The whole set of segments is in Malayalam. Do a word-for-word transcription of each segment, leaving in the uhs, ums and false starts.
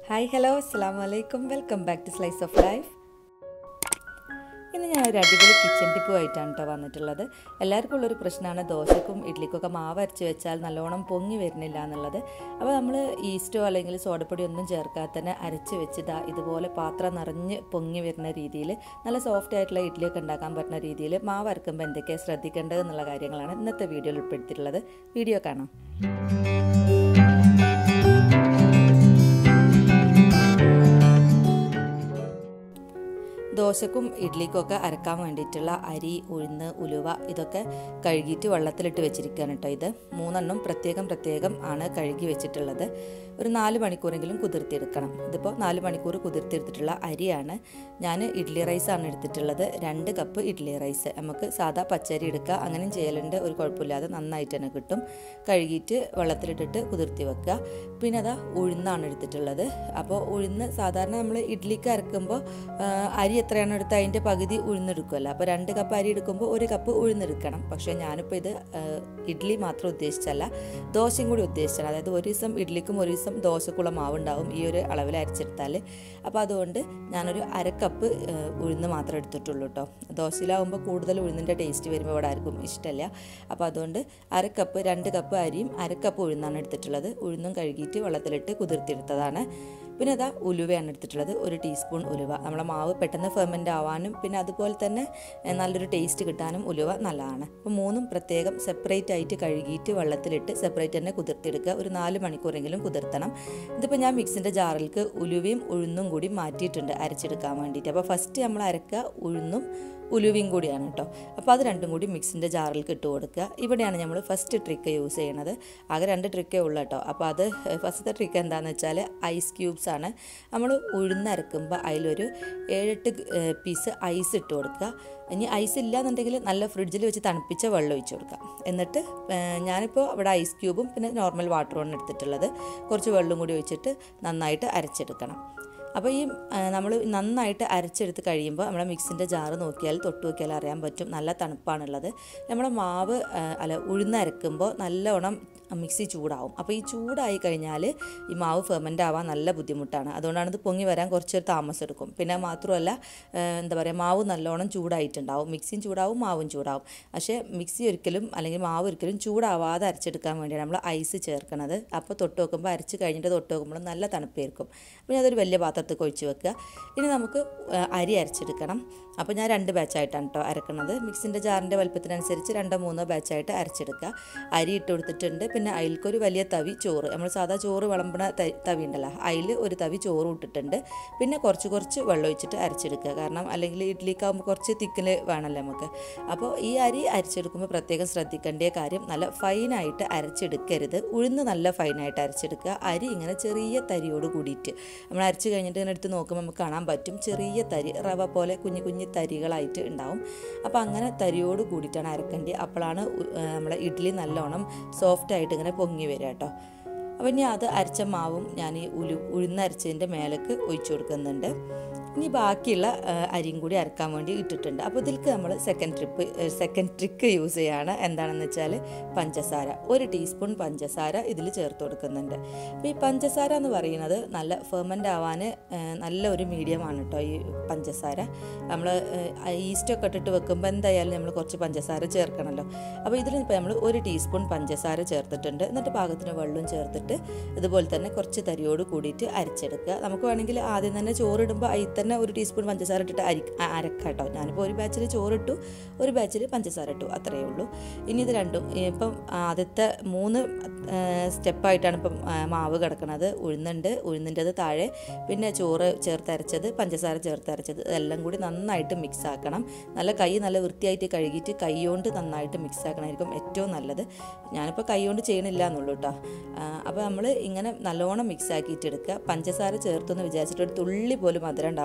ഹായ് ഹലോ അസ്സലാമു അലൈക്കും welcome back to slice of life. ഇന്ന് ഞാൻ ഒരു അടിപൊളി കിച്ചൺ ടിപ്പുമായിട്ടാണ് കേട്ടോ വന്നിട്ടുള്ളത്. എല്ലാവർക്കും ഉള്ളൊരു പ്രശ്നമാണ് ദോശക്കും ഇഡ്ലിക്കൊക്കെ മാവ് അരച്ച് വെച്ചാൽ നല്ലോണം പൊങ്ങി വരുന്നില്ല എന്നുള്ളത്. അപ്പോൾ നമ്മൾ ഈസ്റ്റോ അല്ലെങ്കിൽ സോഡപ്പൊടി ഒന്നും ചേർക്കാതെ തന്നെ അരച്ച് വെച്ചിതാ ഇതുപോലെ പാത്രം നിറഞ്ഞ് പൊങ്ങി വരുന്ന രീതിയിൽ നല്ല സോഫ്റ്റ് ആയിട്ടുള്ള ഇഡ്ലിയൊക്കെ ഉണ്ടാക്കാൻ പറ്റുന്ന രീതിയിൽ മാവ് അരക്കുമ്പോൾ എന്തൊക്കെയാണ് ശ്രദ്ധിക്കേണ്ടത് എന്നുള്ള കാര്യങ്ങളാണ് ഇന്നത്തെ വീഡിയോയിൽ ഉൾപ്പെടുത്തിയിട്ടുള്ളത്. വീഡിയോ കാണാം. ദോശക്കും ഇഡ്ലിക്കൊക്കെ അരക്കാൻ വേണ്ടിയിട്ടുള്ള അരി, ഉഴുന്ന്, ഉലുവ ഇതൊക്കെ കഴുകിയിട്ട് വെള്ളത്തിലിട്ട് വെച്ചിരിക്കുകയാണ് കേട്ടോ. ഇത് മൂന്നെണ്ണം പ്രത്യേകം പ്രത്യേകം ആണ് കഴുകി വെച്ചിട്ടുള്ളത്. ഒരു നാല് മണിക്കൂറെങ്കിലും കുതിർത്തിയെടുക്കണം. ഇതിപ്പോൾ നാല് മണിക്കൂർ കുതിർത്തിയെടുത്തിട്ടുള്ള അരിയാണ്. ഞാൻ ഇഡ്ലി റൈസാണ് എടുത്തിട്ടുള്ളത്. രണ്ട് കപ്പ് ഇഡ്ലി റൈസ്. നമുക്ക് സാധാ പച്ചരി എടുക്കുക, അങ്ങനെയും ചെയ്യലുണ്ട്, ഒരു കുഴപ്പമില്ലാതെ നന്നായിട്ട് തന്നെ കിട്ടും. കഴുകിയിട്ട് വെള്ളത്തിലിട്ടിട്ട് കുതിർത്തി വെക്കുക. പിന്നെ അതാ ഉഴുന്നാണ് എടുത്തിട്ടുള്ളത്. അപ്പോൾ ഉഴുന്ന് സാധാരണ നമ്മൾ ഇഡ്ലിക്ക് അരക്കുമ്പോൾ അരി എത്രയാണ് എടുത്ത് അതിൻ്റെ പകുതി ഉഴുന്നെടുക്കുമല്ലോ. അപ്പോൾ രണ്ട് കപ്പ് അരി എടുക്കുമ്പോൾ ഒരു കപ്പ് ഉഴുന്നെടുക്കണം. പക്ഷേ ഞാനിപ്പോൾ ഇത് ഇഡ്ലി മാത്രം ഉദ്ദേശിച്ചല്ല, ദോശയും കൂടി ഉദ്ദേശിച്ചാണ്. അതായത് ഒരു ദിവസം ഇഡ്ലിക്കും ഒരു ദിവസം ദോശക്കുള്ള മാവുണ്ടാവും ഈ ഒരു അളവിൽ അരച്ചെടുത്താൽ. അപ്പോൾ അതുകൊണ്ട് ഞാനൊരു അരക്കപ്പ് ഉഴുന്ന് മാത്രമേ എടുത്തിട്ടുള്ളൂ കേട്ടോ. ദോശയിലാവുമ്പോൾ കൂടുതൽ ഉഴുന്നിൻ്റെ ടേസ്റ്റ് വരുമ്പോൾ ഇവിടെ ആർക്കും ഇഷ്ടമല്ല. അപ്പോൾ അതുകൊണ്ട് അരക്കപ്പ് രണ്ട് കപ്പ് അരിയും അരക്കപ്പ് ഉഴുന്നാണ് എടുത്തിട്ടുള്ളത്. ഉഴുന്നും കഴുകിയിട്ട് വെള്ളത്തിലിട്ട് കുതിർത്തിയെടുത്തതാണ്. പിന്നെ അതാ ഉലുവയാണ് എടുത്തിട്ടുള്ളത്. ഒരു ടീസ്പൂൺ ഉലുവ. നമ്മളെ മാവ് പെട്ടെന്ന് ഫെർമെൻ്റ് ആവാനും പിന്നെ അതുപോലെ തന്നെ നല്ലൊരു ടേസ്റ്റ് കിട്ടാനും ഉലുവ നല്ലതാണ്. അപ്പോൾ മൂന്നും പ്രത്യേകം സെപ്പറേറ്റ് ആയിട്ട് കഴുകിയിട്ട് വെള്ളത്തിലിട്ട് സെപ്പറേറ്റ് തന്നെ കുതിർത്തിയെടുക്കുക. ഒരു നാല് മണിക്കൂറെങ്കിലും കുതിർത്തണം. ഇതിപ്പോൾ ഞാൻ മിക്സിൻ്റെ ജാറിലേക്ക് ഉലുവയും ഉഴുന്നും കൂടി മാറ്റിയിട്ടുണ്ട് അരച്ചെടുക്കാൻ വേണ്ടിയിട്ട്. അപ്പോൾ ഫസ്റ്റ് നമ്മൾ അരക്കുക ഉഴുന്നും ഉലുവയും കൂടിയാണ് കേട്ടോ. അപ്പോൾ അത് രണ്ടും കൂടി മിക്സിൻ്റെ ജാറിലേക്ക് ഇട്ട് കൊടുക്കുക. ഇവിടെയാണ് നമ്മൾ ഫസ്റ്റ് ട്രിക്ക് യൂസ് ചെയ്യണത്. ആകെ രണ്ട് ട്രിക്കേ ഉള്ളൂ കേട്ടോ. അപ്പോൾ അത് ഫസ്റ്റത്തെ ട്രിക്ക് എന്താണെന്ന് വെച്ചാൽ ഐസ് ക്യൂബ്സ് ആണ്. നമ്മൾ ഉഴുന്നരക്കുമ്പോൾ അതിലൊരു ഏഴെട്ട് പീസ് ഐസ് ഇട്ട് കൊടുക്കുക. ഇനി ഐസ് ഇല്ല എന്നുണ്ടെങ്കിൽ നല്ല ഫ്രിഡ്ജിൽ വെച്ച് തണുപ്പിച്ച വെള്ളം ഒഴിച്ച് കൊടുക്കുക. എന്നിട്ട് ഞാനിപ്പോൾ ഇവിടെ ഐസ് ക്യൂബും പിന്നെ നോർമൽ വാട്ടറുമാണ് എടുത്തിട്ടുള്ളത്. കുറച്ച് വെള്ളം കൂടി ഒഴിച്ചിട്ട് നന്നായിട്ട് അരച്ചെടുക്കണം. അപ്പോൾ ഈ നമ്മൾ നന്നായിട്ട് അരച്ചെടുത്ത് കഴിയുമ്പോൾ നമ്മളെ മിക്സിൻ്റെ ജാറ് നോക്കിയാൽ തൊട്ട് നോക്കിയാൽ അറിയാൻ പറ്റും നല്ല തണുപ്പാണുള്ളത്. നമ്മളെ മാവ് അല്ല ഉഴുന്നരക്കുമ്പോൾ നല്ലോണം മിക്സി ചൂടാവും. അപ്പോൾ ഈ ചൂടായി കഴിഞ്ഞാൽ ഈ മാവ് ഫെർമെൻ്റ് ആവാൻ നല്ല ബുദ്ധിമുട്ടാണ്. അതുകൊണ്ടാണ് ഇത് പൊങ്ങി വരാൻ കുറച്ചൊരു താമസം എടുക്കും. പിന്നെ മാത്രമല്ല എന്താ പറയുക, മാവ് നല്ലോണം ചൂടായിട്ടുണ്ടാവും. മിക്സിയും ചൂടാവും, മാവും ചൂടാവും. പക്ഷേ മിക്സി ഒരിക്കലും അല്ലെങ്കിൽ മാവ് ഒരിക്കലും ചൂടാവാതെ അരച്ചെടുക്കാൻ വേണ്ടിയാണ് നമ്മൾ ഐസ് ചേർക്കുന്നത്. അപ്പോൾ തൊട്ട് വെക്കുമ്പോൾ അരച്ച് കഴിഞ്ഞിട്ട് തൊട്ട് വെക്കുമ്പോൾ നല്ല തണുപ്പായിരിക്കും. പിന്നെ അതൊരു വലിയ പാത്രത്തിൽ ഒഴിച്ച് വെക്കുക. ഇനി നമുക്ക് അരി അരച്ചെടുക്കണം. അപ്പോൾ ഞാൻ രണ്ട് ബാച്ചായിട്ടാണ് കേട്ടോ അരക്കുന്നത്. മിക്സിൻ്റെ ജാറിൻ്റെ വലുപ്പത്തിനനുസരിച്ച് രണ്ടോ മൂന്നോ ബാച്ചായിട്ട് അരച്ചെടുക്കുക. അരി ഇട്ട് കൊടുത്തിട്ടുണ്ട്. പിന്നെ അതിൽക്കൊരു വലിയ തവി ചോറ്, നമ്മൾ സാധാ ചോറ് വിളമ്പണ തവി ഉണ്ടല്ലോ, അതിൽ ഒരു തവി ചോറ് ഇട്ടിട്ടുണ്ട്. പിന്നെ കുറച്ച് കുറച്ച് വെള്ളം ഒഴിച്ചിട്ട് അരച്ചെടുക്കുക. കാരണം അല്ലെങ്കിൽ ഇഡ്ലിക്കാവുമ്പോൾ കുറച്ച് തിക്കിൽ വേണമല്ലോ നമുക്ക്. അപ്പോൾ ഈ അരി അരച്ചെടുക്കുമ്പോൾ പ്രത്യേകം ശ്രദ്ധിക്കേണ്ട കാര്യം നല്ല ഫൈനായിട്ട് അരച്ചെടുക്കരുത്. ഉഴുന്ന് നല്ല ഫൈനായിട്ട് അരച്ചെടുക്കുക. അരി ഇങ്ങനെ ചെറിയ തരിയോട് കൂടിയിട്ട് നമ്മൾ അരച്ച് കഴിഞ്ഞിട്ട് ഇങ്ങനെ എടുത്ത് നോക്കുമ്പോൾ നമുക്ക് കാണാൻ പറ്റും ചെറിയ തരി, റവ പോലെ കുഞ്ഞു കുഞ്ഞു തരികളായിട്ട് ഉണ്ടാവും. അപ്പോൾ അങ്ങനെ തരിയോട് കൂടിയിട്ടാണ് അരക്കേണ്ടത്. അപ്പോഴാണ് നമ്മുടെ ഇഡ്ഡലി നല്ലോണം സോഫ്റ്റായിട്ട് ഇങ്ങനെ പൊങ്ങി വരിക കേട്ടോ. അപ്പോൾ ഇനി അത് അരച്ച മാവും ഞാൻ ഈ ഉലു ഉഴുന്നരച്ചതിൻ്റെ മേലേക്ക് ഒഴിച്ചു കൊടുക്കുന്നുണ്ട്. ഇനി ബാക്കിയുള്ള അരിയും കൂടി അരക്കാൻ വേണ്ടി ഇട്ടിട്ടുണ്ട്. അപ്പോൾ ഇതിലേക്ക് നമ്മൾ second trip second trick use ചെയ്യുകയാണ്. എന്താണെന്ന് വെച്ചാൽ പഞ്ചസാര, ഒരു ടീസ്പൂൺ പഞ്ചസാര ഇതിൽ ചേർത്ത് കൊടുക്കുന്നുണ്ട്. അപ്പോൾ ഈ പഞ്ചസാര എന്ന് പറയുന്നത് നല്ല ഫെർമെൻ്റ് ആവാൻ നല്ല ഒരു മീഡിയമാണ് കേട്ടോ ഈ പഞ്ചസാര. നമ്മൾ ഈസ്റ്റൊക്കെ ഇട്ടിട്ട് വെക്കുമ്പോൾ എന്തായാലും നമ്മൾ കുറച്ച് പഞ്ചസാര ചേർക്കണമല്ലോ. അപ്പോൾ ഇതിൽ ഇപ്പോൾ നമ്മൾ ഒരു ടീസ്പൂൺ പഞ്ചസാര ചേർത്തിട്ടുണ്ട്. എന്നിട്ട് പാകത്തിന് വെള്ളവും ചേർത്തിട്ട് ഇതുപോലെ തന്നെ കുറച്ച് തരിയോട് കൂടിയിട്ട് അരച്ചെടുക്കുക. നമുക്ക് വേണമെങ്കിൽ ആദ്യം തന്നെ ചോറിടുമ്പോൾ അതിൽ തന്നെ ഒരു ടീസ്പൂൺ പഞ്ചസാര ഇട്ടിട്ട് അരി അരക്കാം കേട്ടോ. ഞാനിപ്പോൾ ഒരു ബാച്ചിൽ ചോറിട്ടു, ഒരു ബാച്ചിൽ പഞ്ചസാര ഇട്ടു, അത്രയേ ഉള്ളൂ. ഇനി ഇത് രണ്ടും ഇപ്പം ആദ്യത്തെ മൂന്ന് സ്റ്റെപ്പായിട്ടാണ് ഇപ്പം മാവ് കിടക്കുന്നത്. ഉഴുന്നുണ്ട്, ഉഴുന്നിൻ്റെത് താഴെ, പിന്നെ ചോറ് ചേർത്തരച്ചത്, പഞ്ചസാര ചേർത്തരച്ചത്, ഇതെല്ലാം കൂടി നന്നായിട്ട് മിക്സ് ആക്കണം. നല്ല കൈ നല്ല വൃത്തിയായിട്ട് കഴുകിയിട്ട് കൈ കൊണ്ട് നന്നായിട്ട് മിക്സ് ആക്കണമായിരിക്കും ഏറ്റവും നല്ലത്. ഞാനിപ്പോൾ കൈ കൊണ്ട് ചെയ്യണില്ല എന്നുള്ളൂ കേട്ടോ. അപ്പോൾ നമ്മൾ ഇങ്ങനെ നല്ലോണം മിക്സ് ആക്കിയിട്ട് എടുക്കുക. പഞ്ചസാര ചേർത്തെന്ന് വിചാരിച്ചിട്ട് ഒരു തുള്ളി പോലും മധുരം ഉണ്ടാവില്ല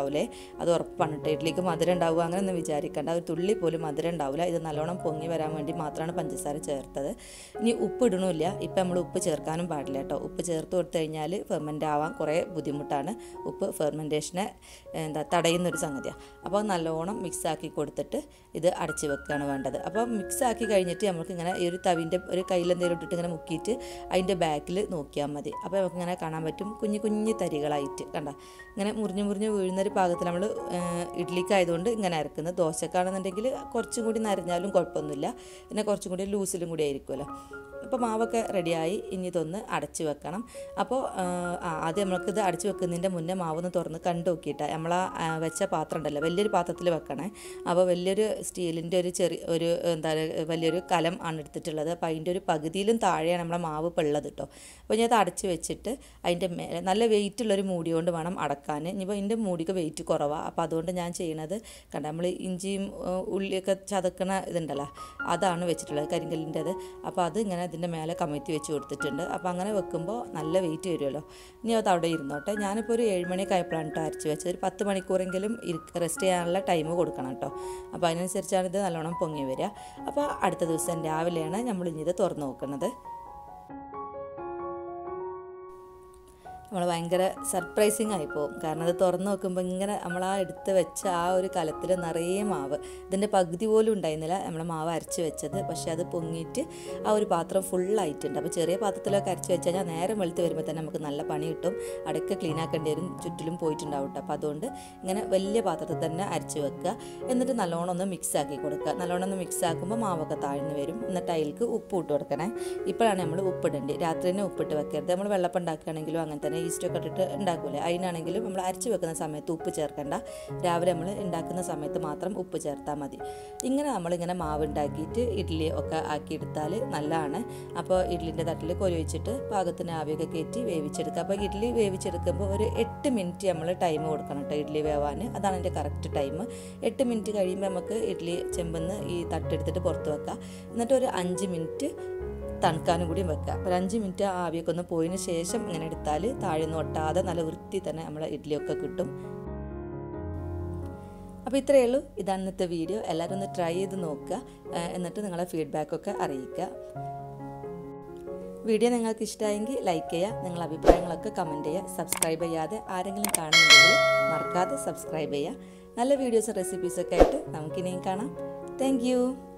ഉണ്ടാവില്ലേ, അത് ഉറപ്പാണ് കേട്ടോ. ഇഡ്ഡലിക്ക് മധുരം ഉണ്ടാവുക അങ്ങനെയൊന്നും വിചാരിക്കേണ്ട, ഒരു തുള്ളി പോലും മധുരം ഉണ്ടാവില്ല. ഇത് നല്ലോണം പൊങ്ങി വരാൻ വേണ്ടി മാത്രമാണ് പഞ്ചസാര ചേർത്തത്. ഇനി ഉപ്പ് ഇടണമില്ല, ഇപ്പം നമ്മൾ ഉപ്പ് ചേർക്കാനും പാടില്ല കേട്ടോ. ഉപ്പ് ചേർത്ത് കൊടുത്തു കഴിഞ്ഞാൽ ഫെർമെൻ്റ് ആവാൻ കുറേ ബുദ്ധിമുട്ടാണ്. ഉപ്പ് ഫെർമെൻറ്റേഷനെ എന്താ തടയുന്നൊരു സംഗതിയാണ്. അപ്പോൾ നല്ലോണം മിക്സാക്കി കൊടുത്തിട്ട് ഇത് അടച്ച് വെക്കുകയാണ് വേണ്ടത്. അപ്പോൾ മിക്സാക്കി കഴിഞ്ഞിട്ട് നമുക്ക് ഇങ്ങനെ ഈ ഒരു തവിൻ്റെ ഒരു കയ്യിലെന്തെങ്കിലും ഇട്ടിട്ട് ഇങ്ങനെ മുക്കിയിട്ട് അതിൻ്റെ ബാക്കിൽ നോക്കിയാൽ മതി. അപ്പോൾ നമുക്ക് ഇങ്ങനെ കാണാൻ പറ്റും കുഞ്ഞു കുഞ്ഞു തരികളായിട്ട് കണ്ട, ഇങ്ങനെ മുറിഞ്ഞ് മുറിഞ്ഞ് വീഴുന്നൊരു പാകത്തിൽ നമ്മൾ ഇഡ്ഡലിക്കായതുകൊണ്ട് ഇങ്ങനെ അരക്കുന്നത്. ദോശക്കാണെന്നുണ്ടെങ്കിൽ കുറച്ചും കൂടി നരഞ്ഞാലും കുഴപ്പമൊന്നുമില്ല, പിന്നെ കുറച്ചും കൂടി ലൂസിലും കൂടി ആയിരിക്കുമല്ലോ. അപ്പോൾ മാവൊക്കെ റെഡിയായി, ഇനി ഇതൊന്ന് അടച്ച് വെക്കണം. അപ്പോൾ ആദ്യം നമ്മൾക്കിത് അടച്ച് വെക്കുന്നതിൻ്റെ മുന്നേ മാവൊന്ന് തുറന്ന് കണ്ടു നോക്കിയിട്ട് നമ്മൾ ആ വെച്ച പാത്രം ഉണ്ടല്ലോ വലിയൊരു പാത്രത്തിൽ വെക്കണേ. അപ്പോൾ വലിയൊരു സ്റ്റീലിൻ്റെ ഒരു ചെറിയ ഒരു എന്താ വലിയൊരു കലം ആണ് എടുത്തിട്ടുള്ളത്. അപ്പോൾ അതിൻ്റെ ഒരു പകുതിയിലും താഴെയാണ് നമ്മളെ മാവ് ഇപ്പോൾ ഉള്ളത് കേട്ടോ. അപ്പോൾ ഞാൻ അത് അടച്ച് വെച്ചിട്ട് അതിൻ്റെ മേലെ നല്ല വെയിറ്റുള്ളൊരു മൂടി കൊണ്ട് വേണം അടക്കാൻ. ഇനിയിപ്പോൾ ഇതിൻ്റെ മൂടിക്ക് വെയിറ്റ് കുറവാണ്. അപ്പോൾ അതുകൊണ്ട് ഞാൻ ചെയ്യണത് കണ്ട നമ്മൾ ഇഞ്ചിയും ഉള്ളിയൊക്കെ ചതക്കണ ഇതുണ്ടല്ലോ അതാണ് വെച്ചിട്ടുള്ളത്, കരിങ്കല്ലിൻ്റെത്. അപ്പോൾ അത് ഇങ്ങനെ ഇതിൻ്റെ മേലെ കമഴ്ത്തി വെച്ച് കൊടുത്തിട്ടുണ്ട്. അപ്പോൾ അങ്ങനെ വെക്കുമ്പോൾ നല്ല വെയിറ്റ് വരുമല്ലോ. ഇനി അത് അവിടെ ഇരുന്നോട്ടെ. ഞാനിപ്പോൾ ഒരു ഏഴ് മണിയൊക്കെ ആയപ്പോഴാണ് കേട്ടോ അരച്ച് വെച്ചത്. ഒരു പത്ത് മണിക്കൂറെങ്കിലും റെസ്റ്റ് ചെയ്യാനുള്ള ടൈം കൊടുക്കണം കേട്ടോ. അപ്പോൾ അതിനനുസരിച്ചാണ് ഇത് നല്ലോണം പൊങ്ങി വരിക. അപ്പോൾ അടുത്ത ദിവസം രാവിലെയാണ് നമ്മൾ ഇനി ഇത് തുറന്ന് നോക്കുന്നത്. നമ്മൾ ഭയങ്കര സർപ്രൈസിങ് ആയിപ്പോവും. കാരണം അത് തുറന്ന് നോക്കുമ്പോൾ ഇങ്ങനെ നമ്മൾ ആ എടുത്ത് വെച്ച ആ ഒരു കലത്തിൽ നിറയെ മാവ്, ഇതിൻ്റെ പകുതി പോലും ഉണ്ടായിരുന്നില്ല നമ്മൾ മാവ് അരച്ച് വെച്ചത്. പക്ഷേ അത് പൊങ്ങിയിട്ട് ആ ഒരു പാത്രം ഫുള്ളായിട്ടുണ്ട്. അപ്പോൾ ചെറിയ പാത്രത്തിലൊക്കെ അരച്ച് വെച്ച് കഴിഞ്ഞാൽ നേരം വെളുത്ത് വരുമ്പോൾ തന്നെ നമുക്ക് നല്ല പണി കിട്ടും. അടുക്ക ക്ലീൻ ആക്കേണ്ടി വരും, ചുറ്റിലും പോയിട്ടുണ്ടാവും കേട്ടോ. അപ്പോൾ അതുകൊണ്ട് ഇങ്ങനെ വലിയ പാത്രത്തിൽ തന്നെ അരച്ച് വെക്കുക. എന്നിട്ട് നല്ലോണം ഒന്ന് മിക്സ് ആക്കി കൊടുക്കുക. നല്ലോണം ഒന്ന് മിക്സ് ആക്കുമ്പോൾ മാവൊക്കെ താഴ്ന്നു വരും. എന്നിട്ട് അതിലേക്ക് ഉപ്പ് ഇട്ട് കൊടുക്കണേ. ഇപ്പോഴാണ് നമ്മൾ ഉപ്പിടേണ്ടത്. രാത്രി തന്നെ ഉപ്പിട്ട് വെക്കരുത്. നമ്മൾ വെള്ളപ്പം ഉണ്ടാക്കുകയാണെങ്കിലും അങ്ങനെ തന്നെ ഈസ്റ്റൊക്കെ ഇട്ടിട്ട് ഉണ്ടാക്കൂലേ, അതിനാണെങ്കിലും നമ്മൾ അരച്ച് വെക്കുന്ന സമയത്ത് ഉപ്പ് ചേർക്കണ്ട. രാവിലെ നമ്മൾ ഉണ്ടാക്കുന്ന സമയത്ത് മാത്രം ഉപ്പ് ചേർത്താൽ മതി. ഇങ്ങനെ നമ്മളിങ്ങനെ മാവ് ഉണ്ടാക്കിയിട്ട് ഇഡ്ഡലി ഒക്കെ ആക്കിയെടുത്താൽ നല്ലതാണ്. അപ്പോൾ ഇഡ്ഡലിൻ്റെ തട്ടിൽ കോരി വെച്ചിട്ട് പാകത്തിന് ആവിയൊക്കെ കയറ്റി വേവിച്ചെടുക്കുക. അപ്പോൾ ഇഡ്ഡലി വേവിച്ചെടുക്കുമ്പോൾ ഒരു എട്ട് മിനിറ്റ് നമ്മൾ ടൈം കൊടുക്കണം കേട്ടോ ഇഡ്ഡലി വേവാൻ. അതാണ് എൻ്റെ കറക്റ്റ് ടൈം. എട്ട് മിനിറ്റ് കഴിയുമ്പോൾ നമുക്ക് ഇഡ്ഡലി ചെമ്പെന്ന് ഈ തട്ടെടുത്തിട്ട് പുറത്ത് വെക്കുക. എന്നിട്ട് ഒരു അഞ്ച് മിനിറ്റ് തണുക്കാനും കൂടിയും വെക്കുക. ഒരു അഞ്ച് മിനിറ്റ് ആവിയൊക്കെ ഒന്ന് പോയതിന് ശേഷം ഇങ്ങനെ എടുത്താൽ താഴെയൊന്നും ഒട്ടാതെ നല്ല വൃത്തി തന്നെ നമ്മളെ ഇഡ്ഡലിയൊക്കെ കിട്ടും. അപ്പോൾ ഇത്രയേ ഉള്ളൂ. ഇതാണ് ഇന്നത്തെ വീഡിയോ. എല്ലാവരും ഒന്ന് ട്രൈ ചെയ്ത് നോക്കുക, എന്നിട്ട് നിങ്ങളെ ഫീഡ്ബാക്കൊക്കെ അറിയിക്കുക. വീഡിയോ നിങ്ങൾക്ക് ഇഷ്ടമായെങ്കിൽ ലൈക്ക് ചെയ്യുക, നിങ്ങളുടെ അഭിപ്രായങ്ങളൊക്കെ കമൻറ്റ് ചെയ്യുക. സബ്സ്ക്രൈബ് ചെയ്യാതെ ആരെങ്കിലും കാണുന്നുണ്ടെങ്കിൽ മറക്കാതെ സബ്സ്ക്രൈബ് ചെയ്യുക. നല്ല വീഡിയോസും റെസിപ്പീസൊക്കെ ആയിട്ട് നമുക്കിനിയും കാണാം. Thank U.